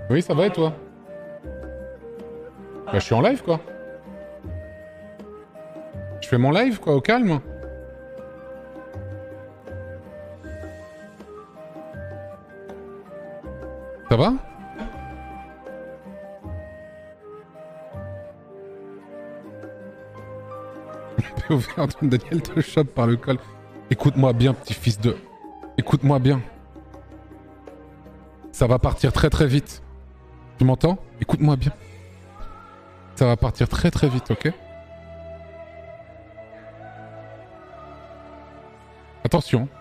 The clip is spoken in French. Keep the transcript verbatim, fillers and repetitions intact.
Oui, ça va et toi? Bah, je suis en live, quoi. Je fais mon live, quoi, au calme. Ça va? P O V Antoine Daniel te chope par le col. Écoute-moi bien, petit fils de... Écoute-moi bien. Ça va partir très très vite. Tu m'entends? Écoute-moi bien. Ça va partir très très vite, ok? Attention.